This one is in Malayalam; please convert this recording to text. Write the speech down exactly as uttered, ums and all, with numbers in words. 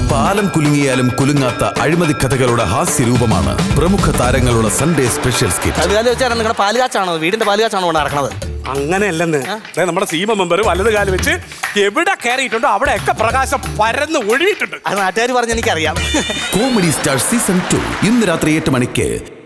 പാലം കുലുങ്ങിയാലും കുലുങ്ങാത്ത അഴിമതി കഥകളുടെ ഹാസ്യരൂപമാണ് പ്രമുഖ താരങ്ങളുടെ സൺഡേ സ്പെഷ്യൽ സ്കിറ്റ്. നിങ്ങളുടെ പാലുകാച്ചാണോ വീടിന്റെ പാലുകാച്ചാണോ നടക്കുന്നത്? അങ്ങനെയല്ലെന്ന്. നമ്മുടെ സീമ മെമ്പർ വലത് കാലം വെച്ച് എവിടെ കയറിയിട്ടുണ്ടോ അവിടെയൊക്കെ പ്രകാശം പരന്ന് ഒഴുകിയിട്ടുണ്ട്. അത് നാട്ടുകാർ പറഞ്ഞ് എനിക്കറിയാം. കോമഡി സ്റ്റാർ സീസൺ ടു ഇന്ന് രാത്രി എട്ട് മണിക്ക്.